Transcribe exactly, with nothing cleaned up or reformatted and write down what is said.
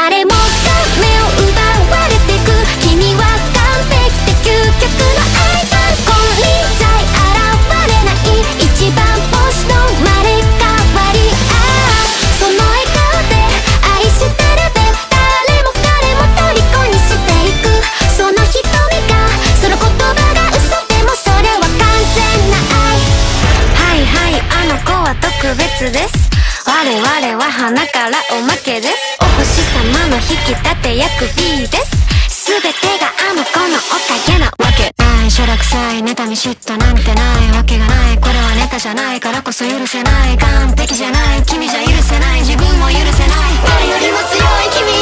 誰もが目を奪われてく。君は完璧で究極の愛が金輪際現れない一番星の生まれ変わり。ああその笑顔で愛してるべ。誰も彼も虜にしていくその瞳が、その言葉が嘘でもそれは完全な愛。はいはい、あの子は特別です。我々は花からおまけです。お星様の引き立て役 B です。全てがあの子のおかげなわけない。しょらくさい妬み嫉妬なんてないわけがない。これはネタじゃないからこそ許せない。完璧じゃない君じゃ許せない。自分も許せない。誰よりも強い君